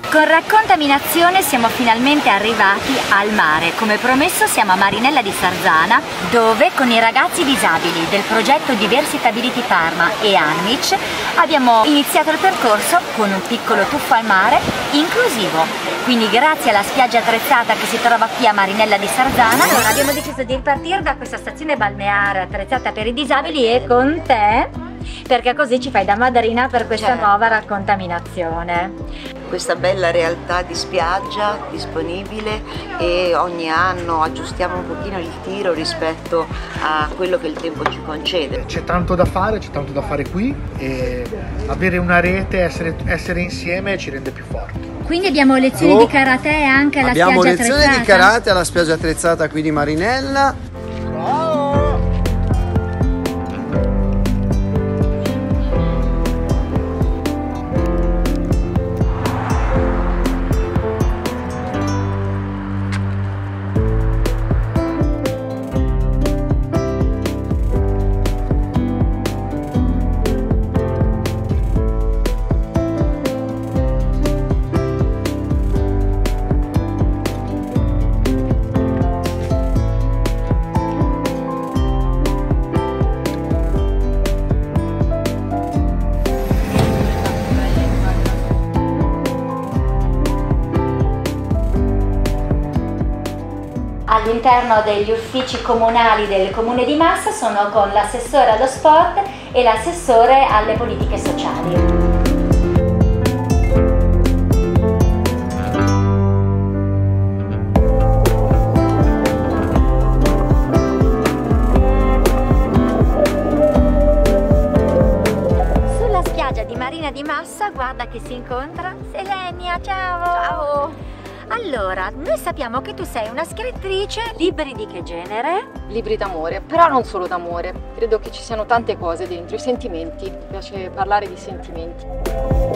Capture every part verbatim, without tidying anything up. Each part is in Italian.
Con Raccontaminazione siamo finalmente arrivati al mare. Come promesso siamo a Marinella di Sarzana, dove con i ragazzi disabili del progetto Diversitability Parma e Anmic abbiamo iniziato il percorso con un piccolo tuffo al mare inclusivo. Quindi grazie alla spiaggia attrezzata che si trova qui a Marinella di Sarzana, allora abbiamo deciso di ripartire da questa stazione balneare attrezzata per i disabili e con te, perché così ci fai da madrina per questa certo. nuova Raccontaminazione. Questa bella realtà di spiaggia disponibile, e ogni anno aggiustiamo un pochino il tiro rispetto a quello che il tempo ci concede. C'è tanto da fare, c'è tanto da fare qui, e avere una rete, essere, essere insieme ci rende più forti. Quindi abbiamo lezioni oh, di karate anche alla spiaggia attrezzata? Abbiamo lezioni di karate alla spiaggia attrezzata qui di Marinella. All'interno degli uffici comunali del Comune di Massa sono con l'assessore allo sport e l'assessore alle politiche sociali. Sulla spiaggia di Marina di Massa, guarda che si incontra Selenia, ciao! Ciao! Allora, noi sappiamo che tu sei una scrittrice, libri di che genere? Libri d'amore, però non solo d'amore, credo che ci siano tante cose dentro, i sentimenti, mi piace parlare di sentimenti.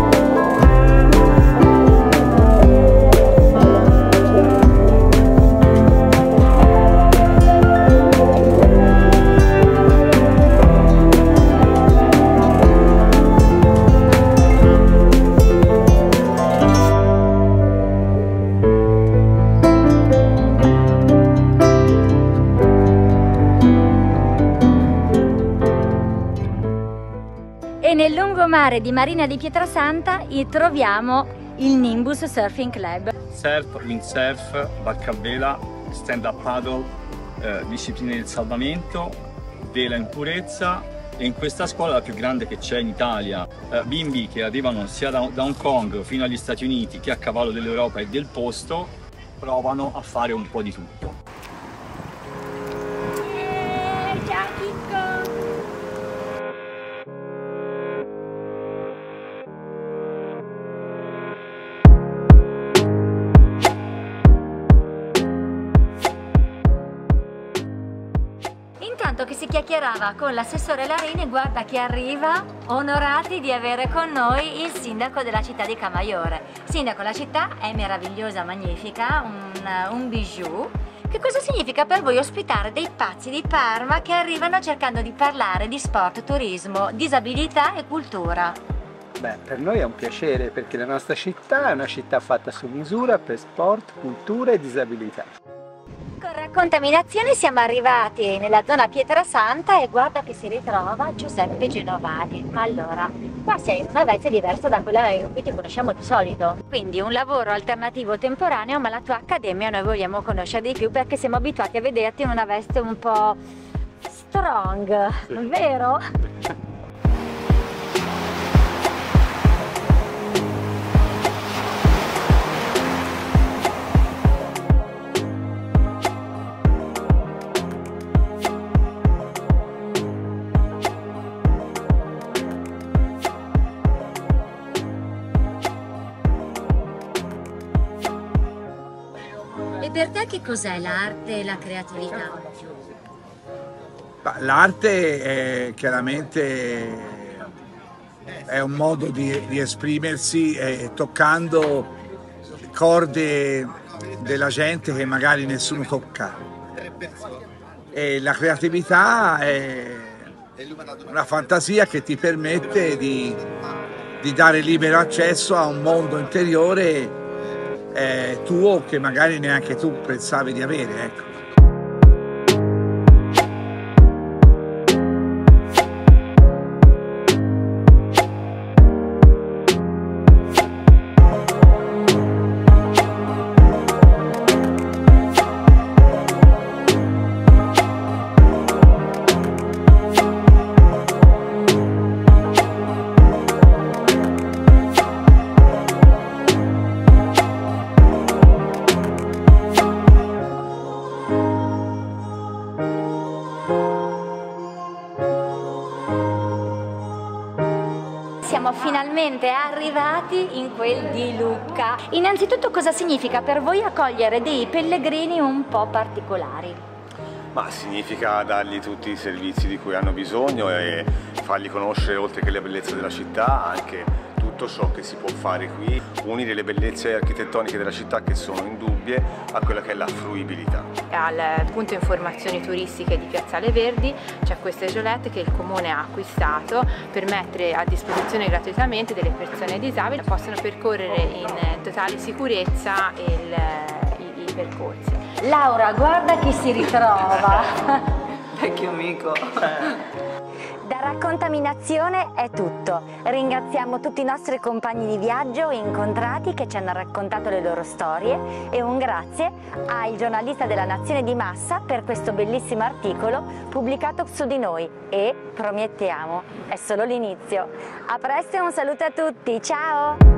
E nel lungomare di Marina di Pietrasanta troviamo il Nimbus Surfing Club. Surf, windsurf, barca a vela, stand-up paddle, eh, discipline del salvamento, vela in purezza, e in questa scuola la più grande che c'è in Italia. Eh, bimbi che arrivano sia da, da Hong Kong fino agli Stati Uniti che a cavallo dell'Europa e del posto provano a fare un po' di tutto. Intanto che si chiacchierava con l'assessore Larini, guarda che arriva, onorati di avere con noi il sindaco della città di Camaiore. Sindaco, la città è meravigliosa, magnifica, un, un bijou. Che cosa significa per voi ospitare dei pazzi di Parma che arrivano cercando di parlare di sport, turismo, disabilità e cultura? Beh, per noi è un piacere, perché la nostra città è una città fatta su misura per sport, cultura e disabilità. Con Raccontaminazione siamo arrivati nella zona Pietrasanta e guarda che si ritrova Giuseppe Genovali. Allora, qua sei in una veste diversa da quella in cui ti conosciamo di solito. Quindi un lavoro alternativo temporaneo, ma la tua accademia noi vogliamo conoscere di più perché siamo abituati a vederti in una veste un po' strong, vero? E per te che cos'è l'arte e la creatività? L'arte è chiaramente è un modo di, di esprimersi eh, toccando corde della gente che magari nessuno tocca. E la creatività è una fantasia che ti permette di, di dare libero accesso a un mondo interiore eh, tuo che magari neanche tu pensavi di avere, ecco. Siamo finalmente arrivati in quel di Lucca. Innanzitutto, cosa significa per voi accogliere dei pellegrini un po' particolari? Ma significa dargli tutti i servizi di cui hanno bisogno e fargli conoscere, oltre che le bellezze della città, anche tutto ciò che si può fare qui, unire le bellezze architettoniche della città, che sono indubbie, a quella che è la fruibilità. Al punto informazioni turistiche di Piazzale Verdi c'è questa isolette che il Comune ha acquistato per mettere a disposizione gratuitamente delle persone disabili che possono percorrere in totale sicurezza il, i, i percorsi. Laura, guarda chi si ritrova! Vecchio amico! Da Raccontaminazione è tutto. Ringraziamo tutti i nostri compagni di viaggio incontrati che ci hanno raccontato le loro storie e un grazie al giornalista della Nazione di Massa per questo bellissimo articolo pubblicato su di noi e promettiamo, è solo l'inizio. A presto e un saluto a tutti, ciao!